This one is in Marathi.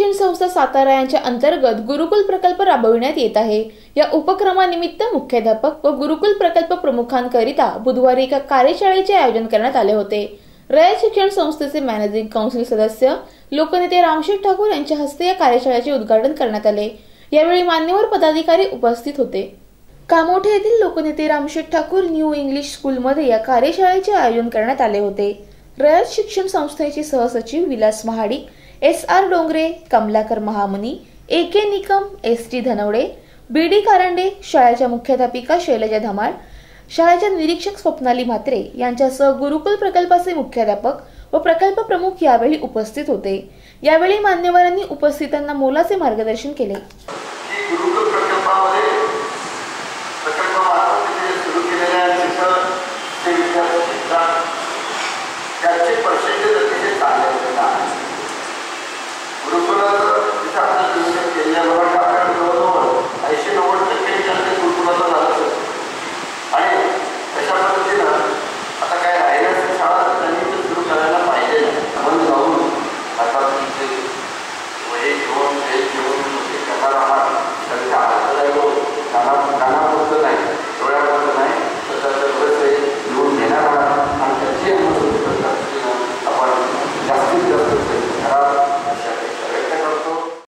शिक्षण संस्था सातारा यांच्या अंतर्गत गुरुकुल प्रकल्प राबविण्यात येत आहे। या उपक्रमानिमित्त मुख्याध्यापक व गुरुकुल प्रकल्प प्रमुखांकरिता बुधवारी एका कार्यशाळेचे आयोजन करण्यात आले होते। रयत शिक्षण संस्थेचे मॅनेजिंग काउन्सिल सदस्य लोकनेते रामशेठ ठाकूर यांच्या हस्ते या कार्यशाळेचे उद्घाटन करण्यात आले। यावेळी मान्यवर पदाधिकारी उपस्थित होते। कामोठे येथील लोकनेते रामशेठ ठाकूर न्यू इंग्लिश स्कूलमध्ये या कार्यशाळेचे आयोजन करण्यात आले होते। रयत शिक्षण संस्थेचे सहसचिव विलास महाडिक, SR डोंगरे, कमलाकर महामुनी, AK Nikam, ST Dhanawade, BD Karande, शाळेच्या मुख्याध्यापिका शैलजा धमाळ, शाळेच्या निरीक्षक स्वप्नाली म्हात्रे यांच्यासह गुरुकुल प्रकल्पाचे मुख्याध्यापक व प्रकल्प प्रमुख यावेळी उपस्थित होते। यावेळी मान्यवरांनी उपस्थितांना मोलाचे मार्गदर्शन केले। गुरुकुल प्रकल्पामध्ये सुरू केलेल्या त्याचे पर्सेंटेज अतिशय चांगले गुरुकुलाचं जिथे आपण केल्याबरोबर